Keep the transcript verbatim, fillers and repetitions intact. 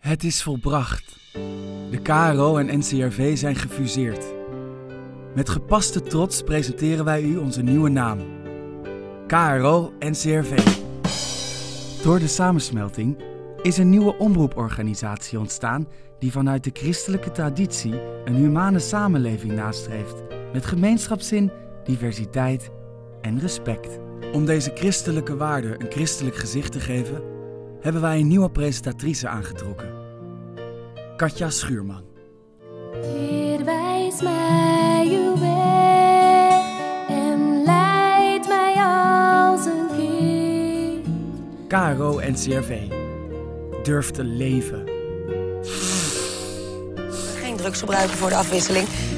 Het is volbracht. De K R O en N C R V zijn gefuseerd. Met gepaste trots presenteren wij u onze nieuwe naam. K R O N C R V. Door de samensmelting is een nieuwe omroeporganisatie ontstaan die vanuit de christelijke traditie een humane samenleving nastreeft met gemeenschapszin, diversiteit en respect. Om deze christelijke waarden een christelijk gezicht te geven, hebben wij een nieuwe presentatrice aangetrokken. Katja Schuurman. Heer, wijs mij uw weg en leid mij als een kind. K R O N C R V. Durf te leven. Geen drugs gebruiken voor de afwisseling.